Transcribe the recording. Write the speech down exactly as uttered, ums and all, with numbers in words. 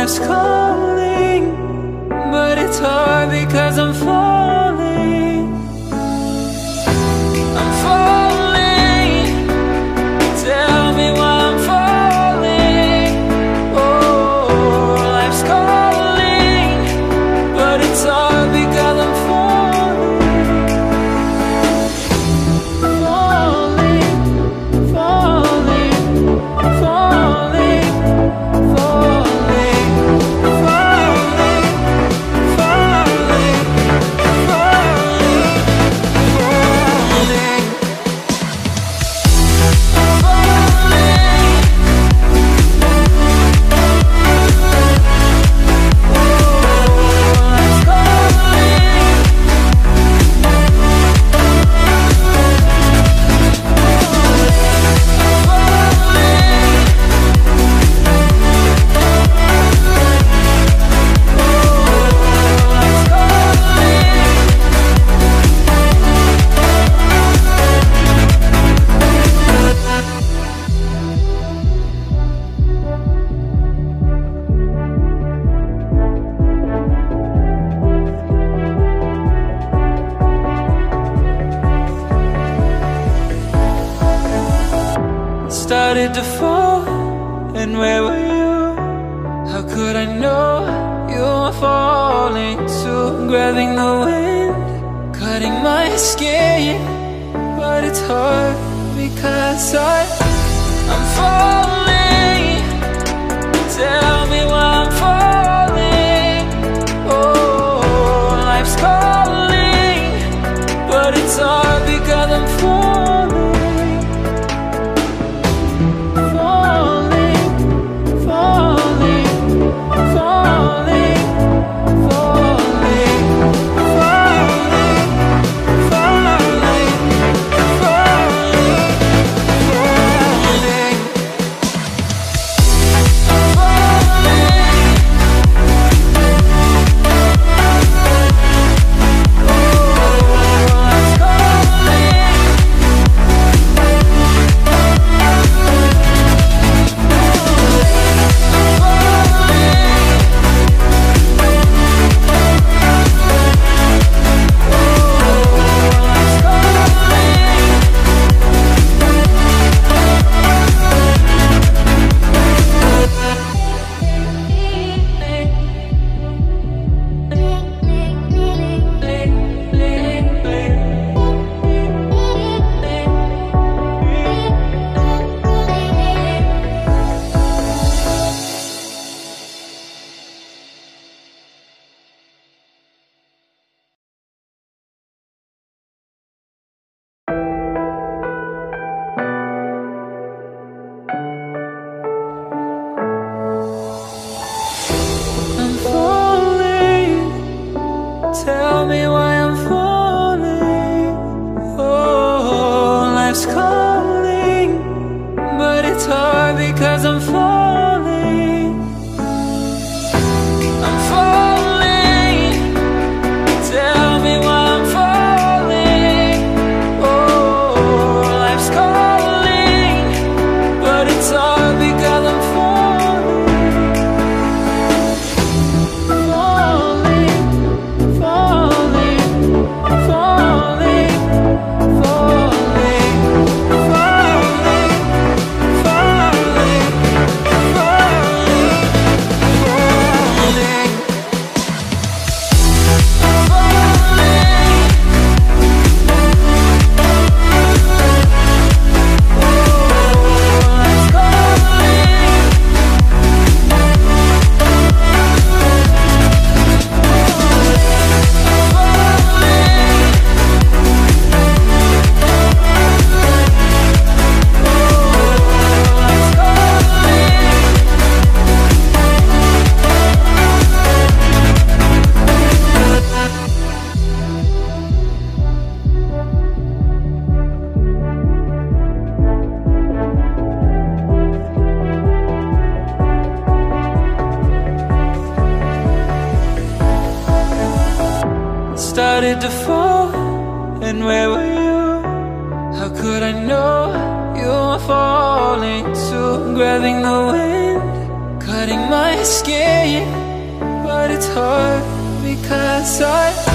life's calling, but it's hard because I'm falling. I'm falling. Tell me why I'm falling. Oh, life's calling, but it's hard because I'm falling. Falling, falling, falling, falling, falling, falling, falling, started to fall, and where were you? How could I know you were falling too? Grabbing the wind, cutting my skin, but it's hard because I, I'm falling. Tell me why I'm falling. Oh, life's calling, but it's hard because I'm falling. Tell me why I'm falling. Oh, life's calling, but it's hard because I'm falling. I'm falling. Tell me why I'm falling. Oh, life's calling, but it's hard because I'm falling. Started to fall, and where were you? How could I know you were falling too? Grabbing the wind, cutting my skin. But it's hard because I